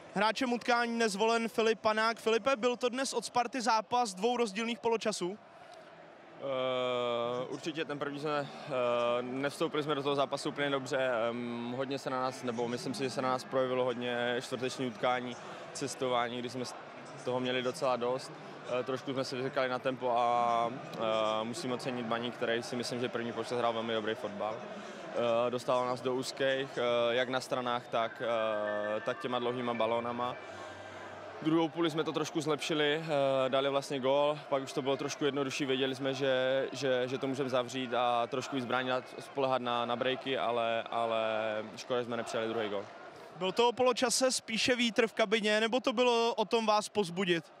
Hráčem utkání nezvolen Filip Panák. Filipe, byl to dnes od Sparty zápas dvou rozdílných poločasů? Určitě ten první jsme nevstoupili jsme do toho zápasu úplně dobře. Hodně se na nás, nebo myslím si, že se na nás projevilo hodně čtvrteční utkání, cestování, kdy jsme toho měli docela dost. Trošku jsme si vyřekali na tempo a musím ocenit Baník, který si myslím, že první počas hrál velmi dobrý fotbal. Dostal nás do úzkých, jak na stranách, tak těma dlouhýma balónama. Druhou půli jsme to trošku zlepšili, dali vlastně gól, pak už to bylo trošku jednodušší, věděli jsme, že to můžeme zavřít a trošku víc bránit, spolehat na breaky, ale škoda, že jsme nepřijali druhý gól. Byl to o poločase spíše vítr v kabině, nebo to bylo o tom vás povzbudit?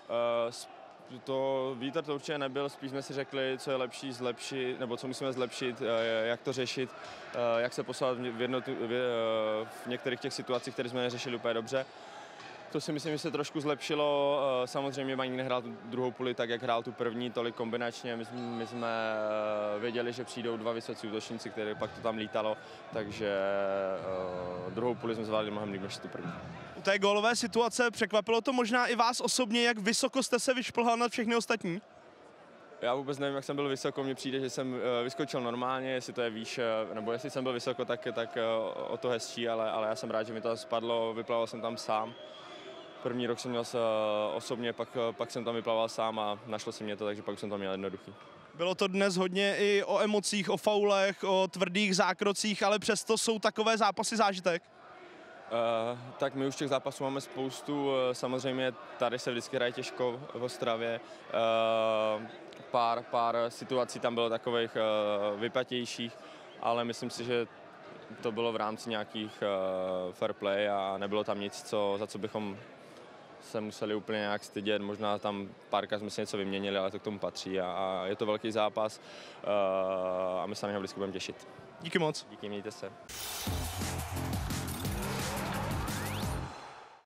To vítr to určitě nebyl, spíš jsme si řekli, co je lepší zlepšit, nebo co musíme zlepšit, jak to řešit, jak se poslat v některých těch situacích, které jsme neřešili úplně dobře. To si myslím, že se trošku zlepšilo. Samozřejmě Baník nehrál tu druhou půli tak, jak hrál tu první, tolik kombinačně. My jsme věděli, že přijdou dva vysocí útočníci, které pak to tam lítalo, takže druhou půli jsme zvládli mnohem líp než tu první. U té gólové situace překvapilo to možná i vás osobně, jak vysoko jste se vyšplhal nad všechny ostatní? Já vůbec nevím, jak jsem byl vysoko, mně přijde, že jsem vyskočil normálně, jestli to je výš, nebo jestli jsem byl vysoko, tak o to hezčí, ale já jsem rád, že mi to spadlo, vyplaval jsem tam sám. První rok jsem měl osobně, pak jsem tam vyplaval sám a našlo si mě to, takže pak jsem tam měl jednoduchý. Bylo to dnes hodně i o emocích, o faulech, o tvrdých zákrocích, ale přesto jsou takové zápasy zážitek? Tak my už těch zápasů máme spoustu, samozřejmě tady se vždycky hraje těžko v Ostravě. Pár situací tam bylo takových vypatějších, ale myslím si, že to bylo v rámci nějakých fair play a nebylo tam nic, za co bychom se museli úplně nějak stydět. Možná tam párkrát jsme si něco vyměnili, ale to k tomu patří a je to velký zápas a my se na něho vždycky budeme těšit. Díky moc. Díky, mějte se.